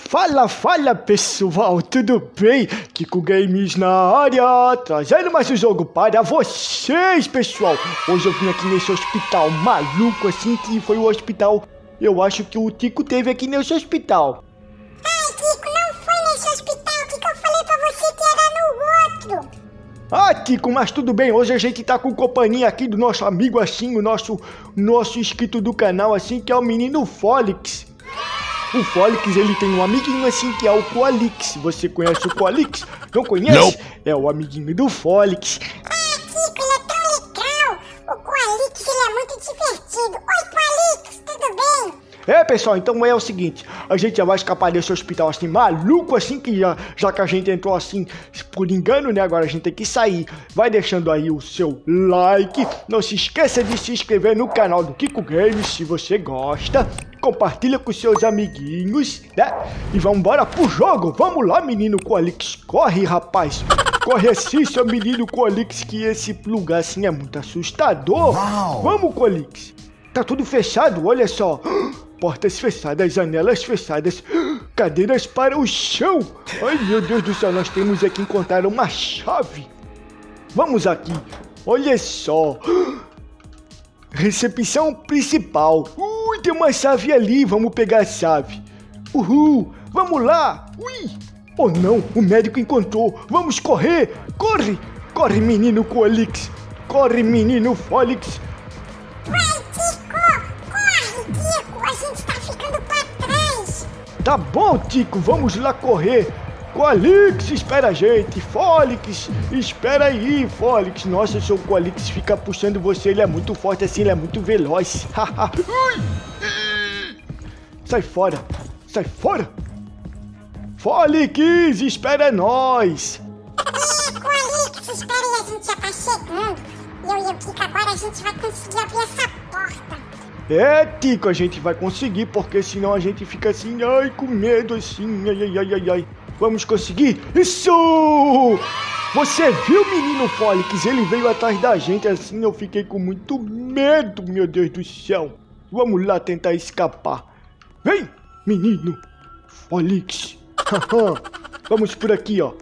Fala pessoal, tudo bem? Kiko Games na área, trazendo mais um jogo para vocês, pessoal. Hoje eu vim aqui nesse hospital maluco assim, que foi o hospital, eu acho que o Tico teve aqui nesse hospital. Ai, Kiko, não foi nesse hospital, que eu falei pra você que era no outro. Ah, Tico, mas tudo bem, hoje a gente tá com companhia aqui do nosso amigo assim, o nosso inscrito do canal assim, que é o menino Fólix. O Fólix, ele tem um amiguinho assim que é o Coalix. Você conhece o Coalix? Não conhece? Não. É o amiguinho do Fólix. Ah, Kiko, ele é tão legal. O Coalix, ele é muito divertido. Oi, Coalix, tudo bem? É, pessoal, então é o seguinte, a gente já vai escapar desse hospital assim, maluco assim, que já que a gente entrou assim, por engano, né, agora a gente tem que sair. Vai deixando aí o seu like, não se esqueça de se inscrever no canal do Kiko Games, se você gosta. Compartilha com seus amiguinhos, né, e vamos embora pro jogo. Vamos lá, menino Coalix, corre, rapaz. Corre assim, seu menino Coalix, que esse lugar assim é muito assustador. Uau. Vamos, Coalix. Tá tudo fechado, olha só. Portas fechadas, janelas fechadas, cadeiras para o chão. Ai, meu Deus do céu, nós temos aqui que encontrar uma chave. Vamos aqui, olha só. Recepção principal. Ui, tem uma chave ali, vamos pegar a chave. Uhul, vamos lá. Ui, oh não, o médico encontrou. Vamos correr, corre. Corre, menino Coalix. Corre, menino Fólix. Tá bom, Tico, vamos lá correr. Coalix, espera a gente. Fólix, espera aí, Fólix. Nossa, o seu Coalix fica puxando você, ele é muito forte assim, ele é muito veloz. Sai fora, sai fora. Fólix, espera nós. Coalix, espera aí, a gente já tá chegando. Eu e o Kiko, agora a gente vai conseguir abrir essa porta. É, Tico, a gente vai conseguir, porque senão a gente fica assim, ai, com medo assim, ai. Vamos conseguir? Isso! Você viu, menino Fólix? Ele veio atrás da gente assim, eu fiquei com muito medo, meu Deus do céu. Vamos lá tentar escapar. Vem, menino Fólix. Vamos por aqui, ó.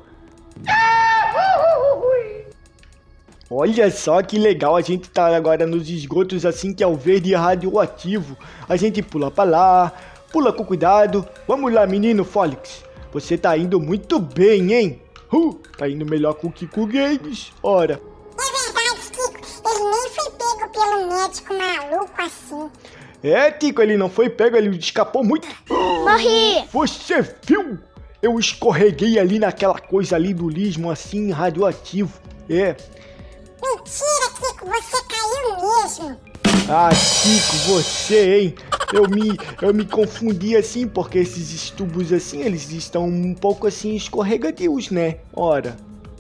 Olha só que legal, a gente tá agora nos esgotos assim, que é o verde radioativo. A gente pula pra lá, pula com cuidado. Vamos lá, menino Fólix. Você tá indo muito bem, hein? Tá indo melhor com o Kiko Games, ora. É verdade, Kiko. Ele nem foi pego pelo médico maluco assim. É, Tico, ele não foi pego, ele escapou muito. Morri! Você viu? Eu escorreguei ali naquela coisa ali do lismo assim, radioativo. É. Mentira, Kiko, você caiu mesmo. Ah, Tico, você, hein? Eu me confundi assim, porque esses tubos assim, eles estão um pouco assim escorregadios, né? Ora.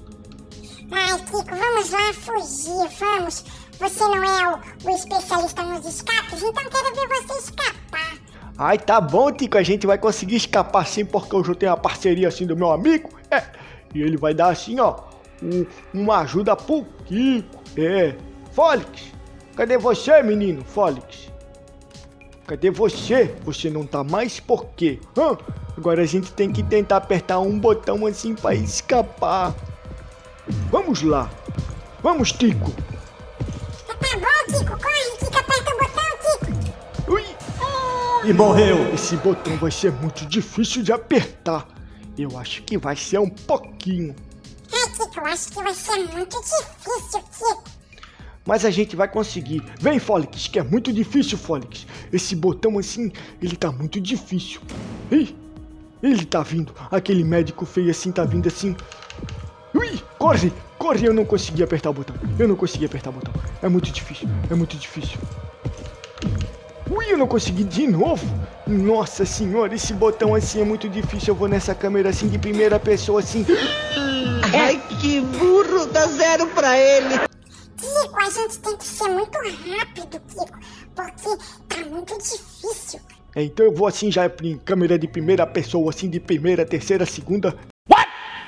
Ai, Kiko, vamos lá fugir, vamos. Você não é o especialista nos escapes, então quero ver você escapar. Ai, tá bom, Tico, a gente vai conseguir escapar sim, porque hoje eu tenho a parceria assim do meu amigo. É, e ele vai dar assim, ó, uma ajuda pro Kiko. É. Fólix, cadê você, menino Fólix? Cadê você? Você não tá mais por quê? Agora a gente tem que tentar apertar um botão assim pra escapar. Vamos lá. Vamos, Tico. Tá bom, Kiko, corre, Kiko, aperta o botão, Kiko. Ui. E morreu. Esse botão vai ser muito difícil de apertar. Eu acho que vai ser um pouquinho. Ai, Kiko, eu acho que vai ser muito difícil, Kiko. Mas a gente vai conseguir. Vem, Fólix, que é muito difícil, Fólix. Esse botão assim, ele tá muito difícil. Ih, ele tá vindo. Aquele médico feio assim, tá vindo assim. Ui, corre, corre. Eu não consegui apertar o botão. É muito difícil, é muito difícil. Ui, eu não consegui de novo. Nossa senhora, esse botão assim é muito difícil. Eu vou nessa câmera assim, de primeira pessoa assim. Ai, que burro, dá 0 pra ele. Kiko, a gente tem que ser muito rápido, Kiko, porque tá muito difícil. Então eu vou assim já em câmera de primeira pessoa, assim de primeira, terceira, segunda. What?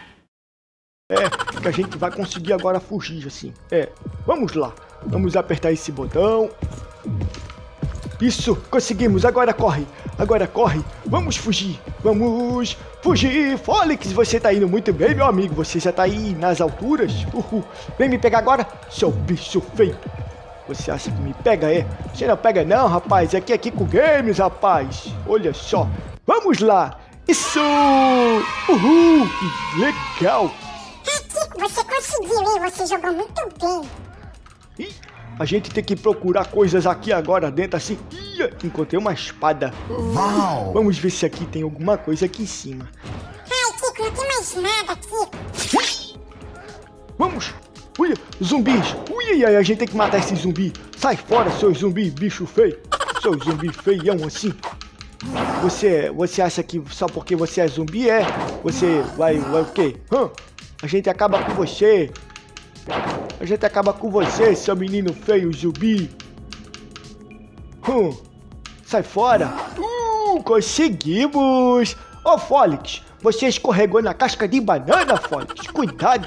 É, que a gente vai conseguir agora fugir assim. É, vamos lá. Vamos apertar esse botão. Isso, conseguimos. Agora corre. Agora corre. Vamos fugir. Vamos fugir. Fólix, você tá indo muito bem, meu amigo. Você já tá aí nas alturas. Vem me pegar agora, seu bicho feio. Você acha que me pega, é? Você não pega não, rapaz. Aqui é Kiko Games, rapaz. Olha só. Vamos lá. Isso! Uhul! Que legal! Kiko, você conseguiu, hein? Você jogou muito bem. Ih, a gente tem que procurar coisas aqui agora dentro, assim. Ih, encontrei uma espada. Uau! Vamos ver se aqui tem alguma coisa aqui em cima. Ai, Kiko, não tem mais nada, Kiko. Vamos! Ui, zumbis! Ui, a gente tem que matar esse zumbi. Sai fora, seu zumbi, bicho feio. Seu zumbi feião assim. Você acha que só porque você é zumbi, você vai o quê? A gente acaba com você. A gente acaba com você, seu menino feio, zumbi. Sai fora. Conseguimos. Ô, Fólix, você escorregou na casca de banana, Fólix. Cuidado.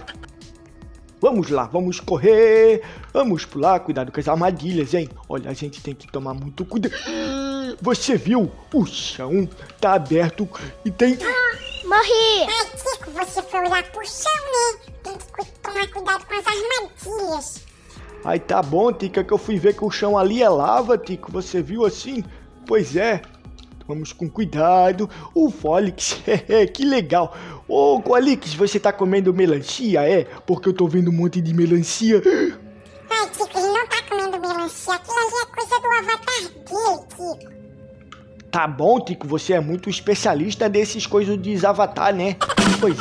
Vamos lá, vamos correr. Vamos pular, cuidado com as armadilhas, hein? Olha, a gente tem que tomar muito cuidado. Você viu? O chão tá aberto e tem... Morri! Ai, Kiko, você foi olhar pro chão, né? Tem que tomar cuidado com as armadilhas. Ai, tá bom, Tica, que eu fui ver que o chão ali é lava, Tico. Você viu assim? Pois é. Vamos com cuidado. O Fólix, que legal. Ô, Fólix, você tá comendo melancia, é? Porque eu tô vendo um monte de melancia. Ai, Kiko, ele não tá comendo melancia. Aquilo ali é coisa do avatar dele, Kiko. Tá bom, Tico, você é muito especialista desses coisas de avatar, né? Pois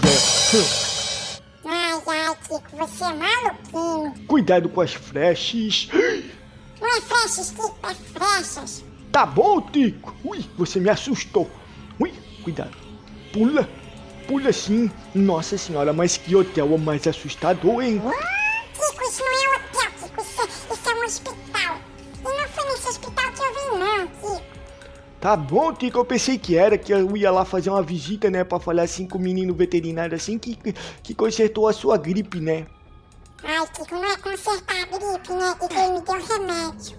é. Ai, Kiko, você é maluquinho. Cuidado com as flechas. Não é flechas, Kiko, é flechas. Tá bom, Tico. Ui, você me assustou. Ui, cuidado. Pula. Pula sim. Nossa senhora, mas que hotel mais assustador, hein? Kiko, isso não é hotel, Kiko. Isso é um hospital. E não foi nesse hospital que eu vim, não, Kiko. Tá bom, Tico, eu pensei que eu ia lá fazer uma visita, né, pra falar assim com o menino veterinário, assim, que consertou a sua gripe, né? Ai, Kiko, não é consertar a gripe, né, Kiko, ele me deu remédio.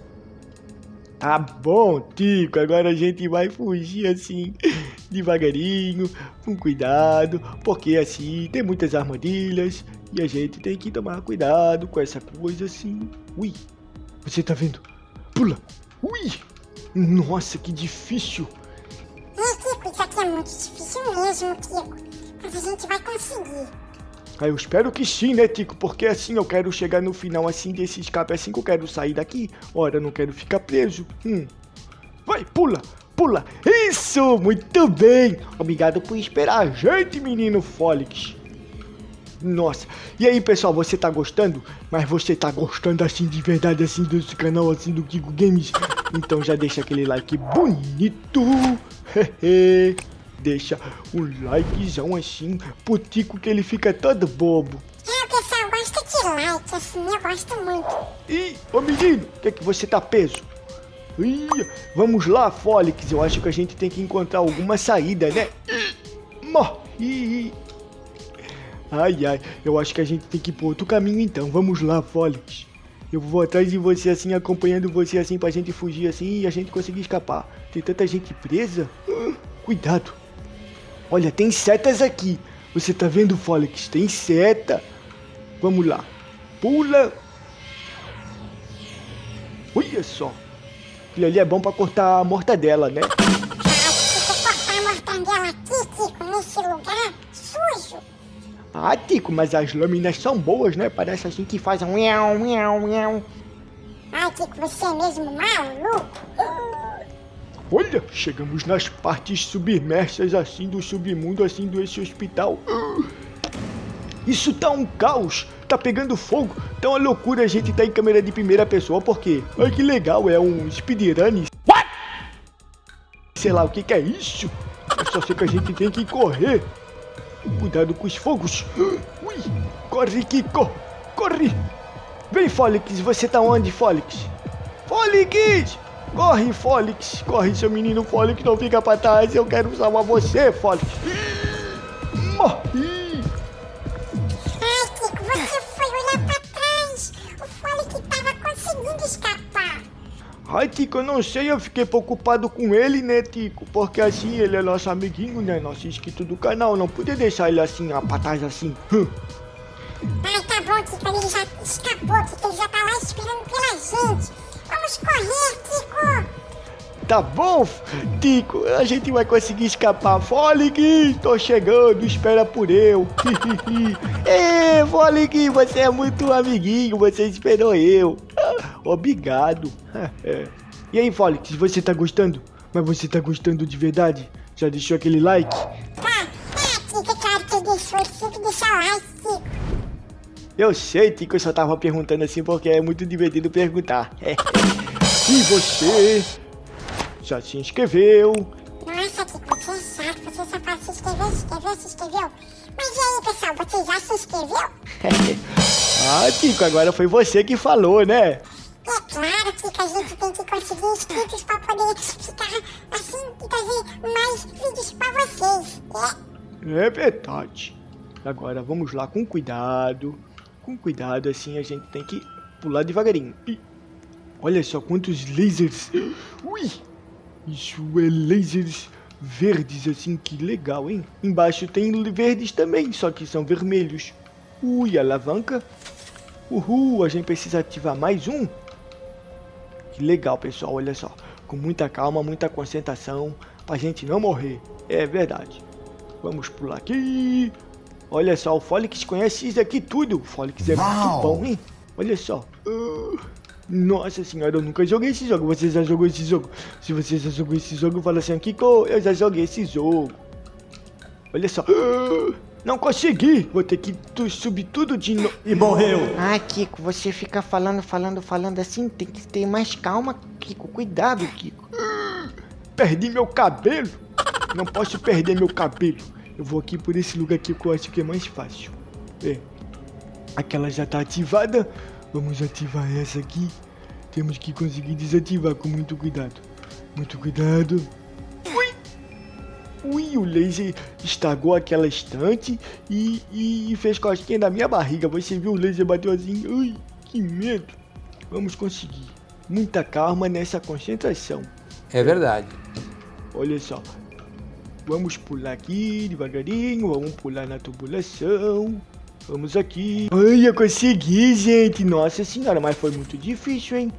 Tá bom, Tico, agora a gente vai fugir assim, devagarinho, com cuidado, porque assim, tem muitas armadilhas, e a gente tem que tomar cuidado com essa coisa assim. Ui, você tá vendo? Pula, ui! Nossa, que difícil! Kiko, isso aqui é muito difícil mesmo, Kiko. Mas a gente vai conseguir. Eu espero que sim, né, Tico? Porque assim eu quero chegar no final assim desse escape, assim que eu quero sair daqui. Ora, eu não quero ficar preso. Vai, pula, pula. Isso, muito bem. Obrigado por esperar a gente, menino Fólix. Nossa, e aí pessoal, você tá gostando? Mas você tá gostando assim de verdade, assim desse canal, assim do Kiko Games? Então já deixa aquele like bonito. Deixa um likezão assim pro Tico que ele fica todo bobo. O pessoal gosta de like, assim, eu gosto muito. Ih, ô menino, que você tá preso? Ih, vamos lá, Fólix, eu acho que a gente tem que encontrar alguma saída, né? Morri. Ai, ai, eu acho que a gente tem que ir por outro caminho então. Vamos lá, Fólix. Eu vou atrás de você assim, acompanhando você assim pra gente fugir assim e a gente conseguir escapar. Tem tanta gente presa. Cuidado. Olha, tem setas aqui. Você tá vendo, Fólix? Tem seta. Vamos lá. Pula. Olha só. Aquilo ali é bom pra cortar a mortadela, né? Kiko, cortar a mortadela aqui, Kiko, nesse lugar sujo. Ah, Tico, mas as lâminas são boas, né? Parece assim que fazem miau, miau, miau. Ai, Kiko, você é mesmo maluco. Olha, chegamos nas partes submersas assim do submundo, assim desse hospital. Isso tá um caos, tá pegando fogo, tá uma loucura. A gente tá em câmera de primeira pessoa, porque... Ai, que legal, é um speedrun. What? Sei lá o que é isso. Eu só sei que a gente tem que correr. Cuidado com os fogos. Ui, corre, Kiko, corre. Vem, Fólix, você tá onde, Fólix? Fólix! Corre, Fólix! Corre, seu menino Fólix, não fica pra trás. Eu quero salvar você, Fólix. Morri! Ai, Kiko, você foi olhar pra trás. O Fólix tava conseguindo escapar. Ai, Tico, eu não sei, eu fiquei preocupado com ele, né, Tico? Porque assim, ele é nosso amiguinho, né? Nosso inscrito do canal, não podia deixar ele assim, ó, pra trás assim. Ai, tá bom, Tico, ele já escapou, Tico, ele já tá lá esperando pela gente. Vamos correr, Tico. Tá bom, Tico, a gente vai conseguir escapar. Folic, tô chegando, espera por eu. Ê, Folic, você é muito amiguinho, você esperou eu. Obrigado. E aí, Folic, você tá gostando? Mas você tá gostando de verdade? Já deixou aquele like? Tico, claro que deixou, tem que deixar o like, Tico. Eu sei, Tico, eu só tava perguntando assim porque é muito divertido perguntar. E você? Já se inscreveu? Nossa, Tico, você é chato, você só fala se inscreveu. Mas e aí, pessoal, você já se inscreveu? Ah, Tico, agora foi você que falou, né? É claro, Tico, a gente tem que conseguir inscritos pra poder ficar assim e trazer mais vídeos pra vocês. É verdade. Agora vamos lá com cuidado. Com cuidado, assim a gente tem que pular devagarinho. Ih, olha só quantos lasers. Ui! Isso é lasers verdes, assim, que legal, hein? Embaixo tem verdes também, só que são vermelhos. Ui, alavanca. Uhul, a gente precisa ativar mais um. Que legal, pessoal, olha só. Com muita calma, muita concentração, pra gente não morrer. É verdade. Vamos pular aqui. Olha só, o Folic conhece isso aqui tudo. O Folic é muito bom, hein? Olha só. Nossa senhora, eu nunca joguei esse jogo. Você já jogou esse jogo? Se você já jogou esse jogo, fala assim, Kiko, eu já joguei esse jogo. Olha só. Não consegui. Vou ter que subir tudo de novo. E morreu. Ai, Kiko, você fica falando assim, tem que ter mais calma, Kiko. Cuidado, Kiko. Perdi meu cabelo. Não posso perder meu cabelo. Eu vou aqui por esse lugar aqui que eu acho que é mais fácil. Aquela já tá ativada. Vamos ativar essa aqui. Temos que conseguir desativar com muito cuidado. Muito cuidado. Ui! Ui, o laser estagou aquela estante e fez cosquinha na minha barriga. Você viu, o laser bateu assim. Ui, que medo. Vamos conseguir. Muita calma nessa concentração. É verdade. Olha só. Vamos pular aqui devagarinho. Vamos pular na tubulação. Vamos aqui. Ai, eu consegui, gente. Nossa senhora, mas foi muito difícil, hein?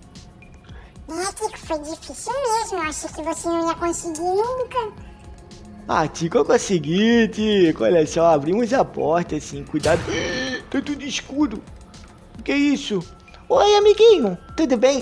Tico, foi difícil mesmo. Eu achei que você não ia conseguir nunca. Ah, Tico, eu consegui, Tico. Olha só, abrimos a porta, assim. Cuidado. Tá tudo escuro. O que é isso? Oi, amiguinho. Tudo bem?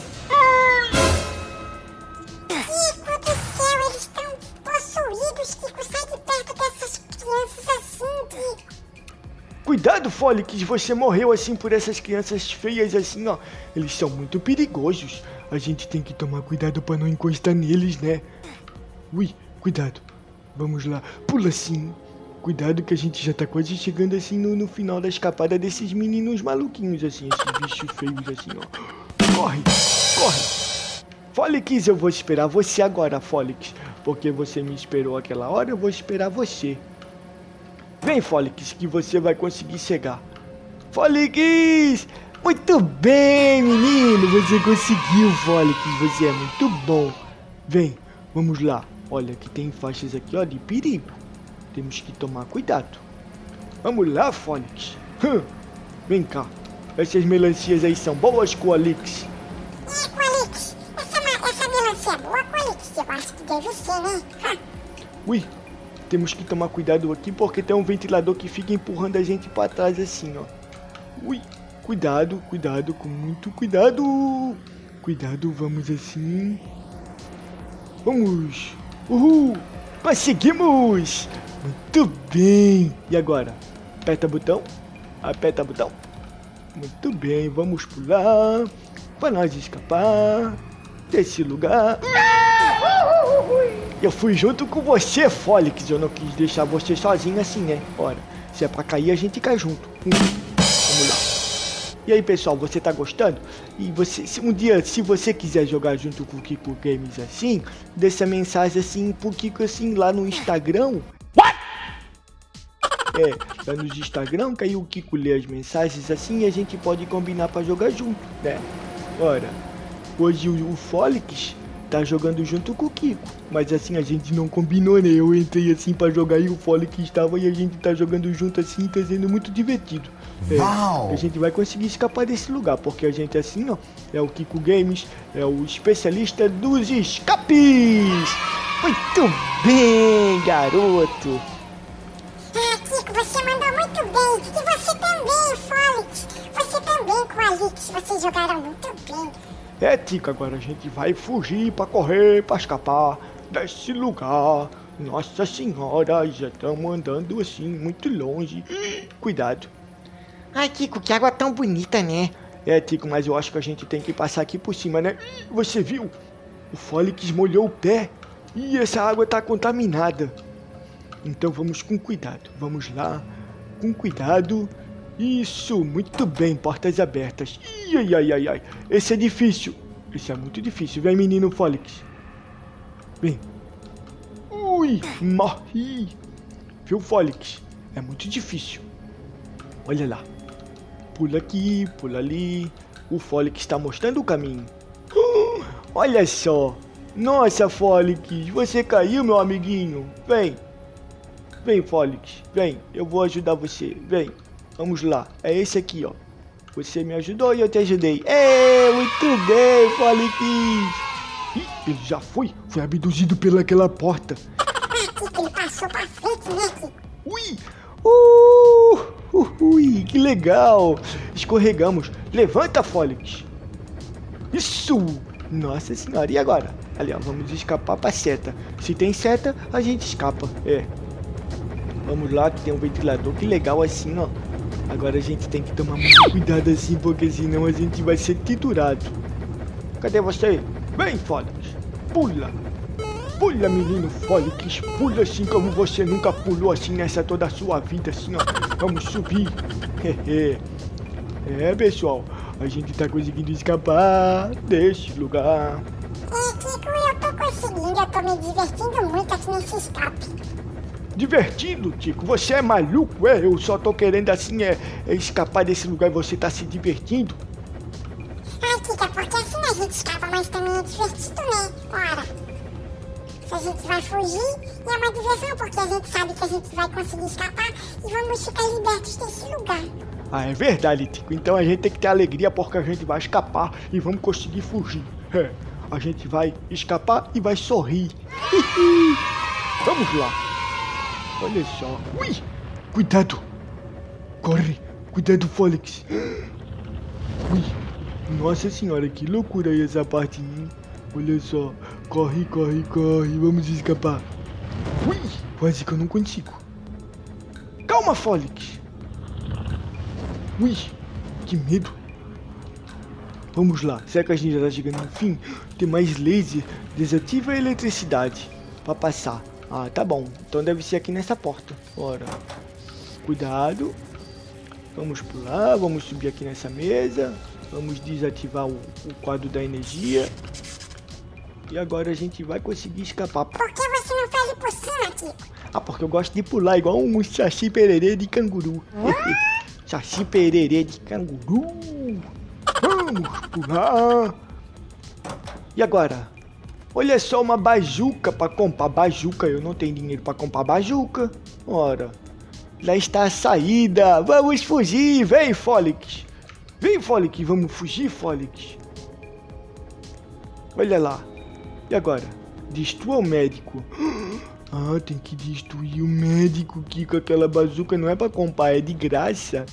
Tico do céu, eles estão possuídos, Tico. Sai de perto dessas crianças assim, Tico. Cuidado, Folic, você morreu assim por essas crianças feias assim, ó. Eles são muito perigosos. A gente tem que tomar cuidado pra não encostar neles, né? Ui, cuidado. Vamos lá. Pula assim. Cuidado que a gente já tá quase chegando assim no final da escapada desses meninos maluquinhos assim. Esses bichos feios assim, ó. Corre, corre. Folic, eu vou esperar você agora, Folic. Porque você me esperou aquela hora, eu vou esperar você. Vem, Folic, que você vai conseguir chegar. Folic! Muito bem, menino! Você conseguiu, Folic. Você é muito bom. Vem, vamos lá. Olha, que tem faixas aqui, ó, de perigo. Temos que tomar cuidado. Vamos lá, Folic. Vem cá. Essas melancias aí são boas, Coalix? Coalix, essa melancia é boa, Coalix? Eu acho que deve ser, né? Ui. Temos que tomar cuidado aqui porque tem um ventilador que fica empurrando a gente pra trás assim, ó. Ui, cuidado, cuidado, com muito cuidado. Cuidado, vamos assim. Vamos. Uhul, conseguimos. Muito bem. E agora? Aperta o botão. Aperta o botão. Muito bem, vamos pular. Pra nós escapar desse lugar. Eu fui junto com você, Folic. Eu não quis deixar você sozinho assim, né? Ora, se é pra cair, a gente cai junto. Vamos lá. E aí, pessoal, você tá gostando? E você, se um dia, se você quiser jogar junto com o Kiko Games assim, deixa mensagem assim pro Kiko assim lá no Instagram. What? Lá no Instagram, que aí o Kiko lê as mensagens assim e a gente pode combinar pra jogar junto, né? Ora, hoje o Fólix tá jogando junto com o Kiko. Mas assim, a gente não combinou, né? Eu entrei assim pra jogar e o Fólix estava e a gente tá jogando junto assim, tá sendo muito divertido. A gente vai conseguir escapar desse lugar, porque a gente assim, ó, é o Kiko Games, é o especialista dos escapes. Muito bem, garoto. Ah, Kiko, você mandou muito bem. E você também, Fólix. Você também com a Alix. Vocês jogaram muito bem. Tico, agora a gente vai fugir pra correr, pra escapar desse lugar. Nossa senhora, já estamos andando assim, muito longe. Cuidado. Ai, Kiko, que água tão bonita, né? Tico, mas eu acho que a gente tem que passar aqui por cima, né? Você viu? O Fólix molhou o pé e essa água tá contaminada. Então vamos com cuidado. Vamos lá, com cuidado. Isso, muito bem, portas abertas. Ai. Esse é difícil. Esse é muito difícil. Vem, menino Fólix. Vem. Ui, morri. Viu, Fólix? É muito difícil. Olha lá. Pula aqui, pula ali. O Fólix está mostrando o caminho. Olha só. Nossa, Fólix, você caiu, meu amiguinho. Vem. Vem, Fólix. Vem, eu vou ajudar você. Vem. Vamos lá. É esse aqui, ó. Você me ajudou e eu te ajudei. Muito bem, Fólix. Ele já foi abduzido pelaquela porta. Kiko, ele passou pra frente, né, Kiko? Ui, que legal. Escorregamos. Levanta, Fólix. Isso. Nossa senhora, e agora? Ali, ó, vamos escapar pra seta. Se tem seta, a gente escapa. Vamos lá, que tem um ventilador. Que legal assim, ó. Agora a gente tem que tomar muito cuidado assim, porque senão a gente vai ser triturado. Cadê você? Vem, Fólix. Pula. Pula, menino Fólix. Pula assim como você nunca pulou assim nessa toda a sua vida, assim, ó. Vamos subir. Pessoal. A gente tá conseguindo escapar desse lugar. Kiko, eu tô conseguindo. Eu tô me divertindo muito aqui nesse escape. Divertido, Tico? Você é maluco, Eu só tô querendo assim, escapar desse lugar e você tá se divertindo. Ai, Kiko, é porque assim a gente escapa, mas também é divertido, né? Ora, se a gente vai fugir, é uma diversão, porque a gente sabe que a gente vai conseguir escapar e vamos ficar libertos desse lugar. É verdade, Tico. Então a gente tem que ter alegria porque a gente vai escapar e vamos conseguir fugir. A gente vai escapar e vai sorrir. Vamos lá. Olha só. Ui! Cuidado! Corre! Cuidado, Fólix! Ui! Nossa senhora, que loucura aí essa parte, hein? Olha só. Corre! Vamos escapar. Ui! Quase que eu não consigo. Calma, Fólix! Ui! Que medo! Vamos lá. Será que a gente já tá chegando no fim? Tem mais laser. Desativa a eletricidade pra passar. Tá bom. Então deve ser aqui nessa porta. Bora. Cuidado. Vamos pular. Vamos subir aqui nessa mesa. Vamos desativar o quadro da energia. E agora a gente vai conseguir escapar. Por que você não faz por cima, Kiko? Porque eu gosto de pular igual um saci pererê de canguru. Saci pererê de canguru. Vamos pular. E agora? Olha só, uma bajuca para comprar bajuca. Eu não tenho dinheiro para comprar bajuca. Ora, lá está a saída. Vamos fugir. Vem, Fólix. Vem, Fólix. Vamos fugir, Fólix. Olha lá. E agora? Destrua o médico. Tem que destruir o médico, Kiko. Aquela bazuca não é para comprar, é de graça.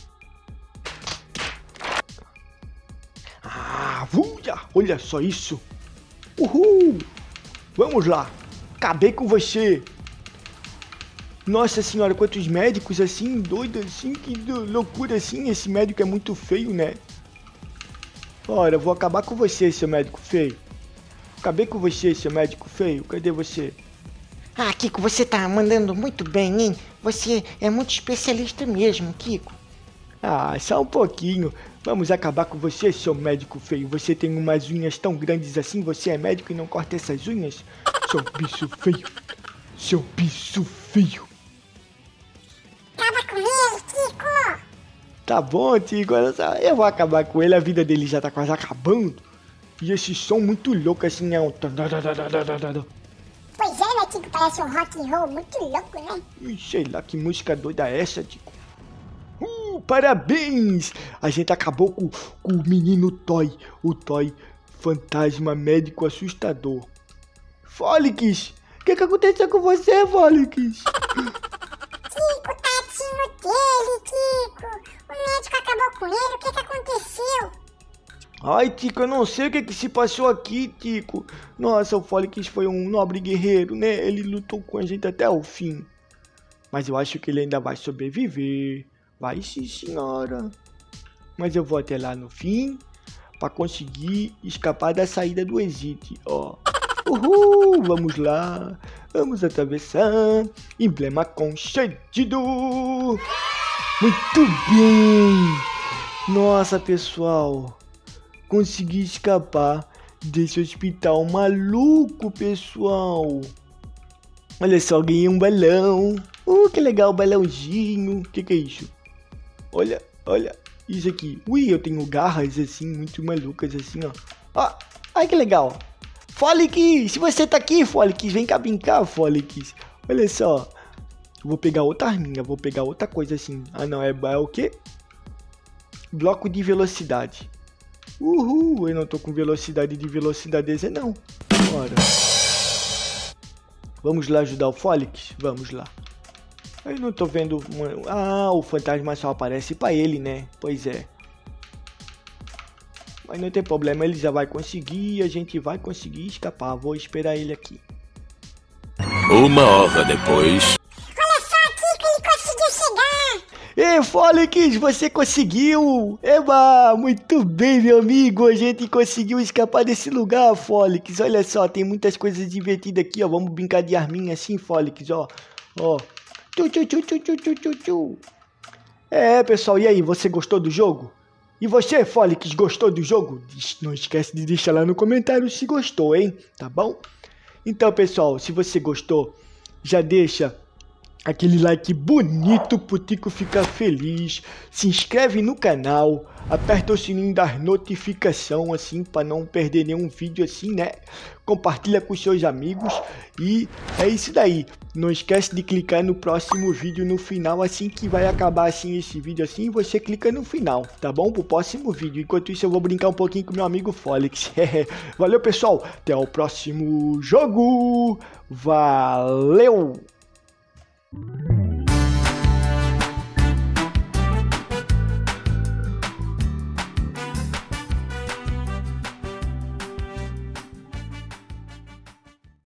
Olha só isso. Uhul! Vamos lá. Acabei com você. Nossa senhora, quantos médicos assim, doidos assim, que loucura assim. Esse médico é muito feio, né? Ora, vou acabar com você, seu médico feio. Acabei com você, seu médico feio. Cadê você? Kiko, você tá mandando muito bem, hein? Você é muito especialista mesmo, Kiko. Só um pouquinho. Vamos acabar com você, seu médico feio. Você tem umas unhas tão grandes assim. Você é médico e não corta essas unhas? Seu bicho feio. Seu bicho feio. Acaba com ele, Kiko. Tá bom, Tico. Olha só. Eu vou acabar com ele. A vida dele já tá quase acabando. E esse som muito louco assim, né? Pois é, né, Tico? Parece um rock and roll muito louco, né? Sei lá que música doida é essa, Tico. Parabéns! A gente acabou com o menino Toy. O Toy fantasma médico assustador. Fólix! O que aconteceu com você, Fólix? Tico, tadinho dele, Tico. O médico acabou com ele, o que aconteceu? Ai, Tico, eu não sei o que se passou aqui, Tico. Nossa, o Fólix foi um nobre guerreiro, né? Ele lutou com a gente até o fim. Mas eu acho que ele ainda vai sobreviver. Vai sim, senhora. Mas eu vou até lá no fim para conseguir escapar da saída do exit, ó. Uhul, vamos lá. Vamos atravessar. Emblema concedido. Muito bem. Nossa, pessoal. Consegui escapar desse hospital maluco, pessoal. Olha só, ganhei um balão. Que legal, o balãozinho. Que é isso? Olha isso aqui. Ui, eu tenho garras assim, muito malucas assim, ó. Ai, que legal. Fólix, se você tá aqui, Fólix, vem cá brincar, Fólix. Olha só. Eu vou pegar outra arminha, vou pegar outra coisa assim. Ah, não, é o quê? Bloco de velocidade. Uhul, eu não tô com velocidade de velocidade, não. Bora. Vamos lá ajudar o Fólix? Vamos lá. Eu não tô vendo... o fantasma só aparece pra ele, né? Pois é. Mas não tem problema, ele já vai conseguir, a gente vai conseguir escapar. Vou esperar ele aqui. 1 hora depois. Olha só, Tico, ele conseguiu chegar. Ei, Fólix, você conseguiu! Eba, muito bem, meu amigo. A gente conseguiu escapar desse lugar, Fólix. Olha só, tem muitas coisas divertidas aqui, ó. Vamos brincar de arminha assim, Fólix, ó. Ó. É, pessoal, e aí, você gostou do jogo? E você, Fólix, gostou do jogo? Não esquece de deixar lá no comentário se gostou, hein? Tá bom? Então, pessoal, se você gostou, já deixa aquele like bonito pro Tico ficar feliz. Se inscreve no canal, aperta o sininho das notificações, assim, para não perder nenhum vídeo assim, né? Compartilha com seus amigos e é isso daí. Não esquece de clicar no próximo vídeo no final, assim que vai acabar assim esse vídeo assim, você clica no final, tá bom? Pro próximo vídeo. Enquanto isso eu vou brincar um pouquinho com meu amigo Fólix. Valeu, pessoal. Até o próximo jogo. Valeu!